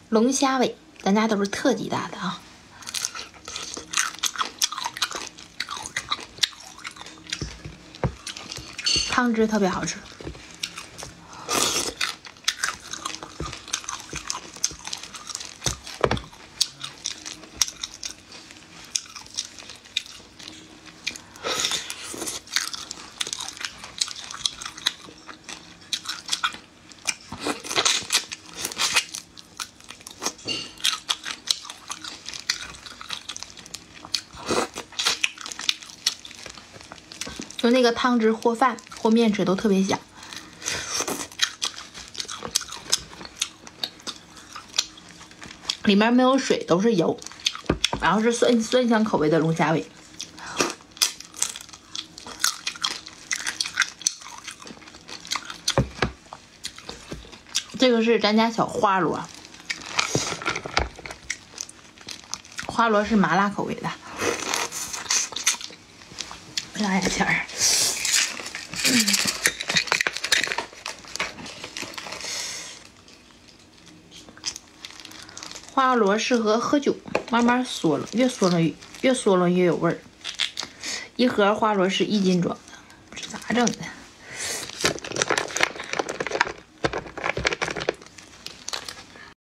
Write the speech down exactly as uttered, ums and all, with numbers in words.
龙虾尾，咱家都是特级大的啊。汤汁特别好吃。就那个汤汁和饭和面吃都特别香，里面没有水，都是油，然后是酸酸香口味的龙虾尾。这个是咱家小花螺，花螺是麻辣口味的。拉牙签儿，嗯，花螺适合喝酒，慢慢嗦了，越嗦了越越嗦了越有味儿。一盒花螺是一斤装的，这咋整的？